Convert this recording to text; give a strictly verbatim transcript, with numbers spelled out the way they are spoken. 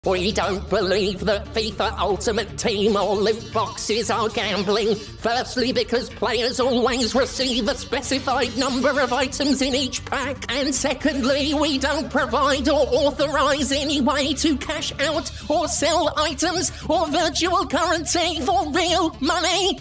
We don't believe that FIFA Ultimate Team or loot boxes are gambling. Firstly, because players always receive a specified number of items in each pack. And secondly, we don't provide or authorise any way to cash out or sell items or virtual currency for real money.